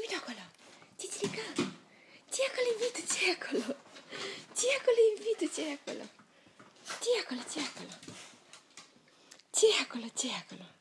Uite acolo. Cicilica. Ce acolo invită? Ce acolo? Ce acolo invită? Ce acolo? Ce acolo? Ce acolo? Ce acolo? Ce acolo?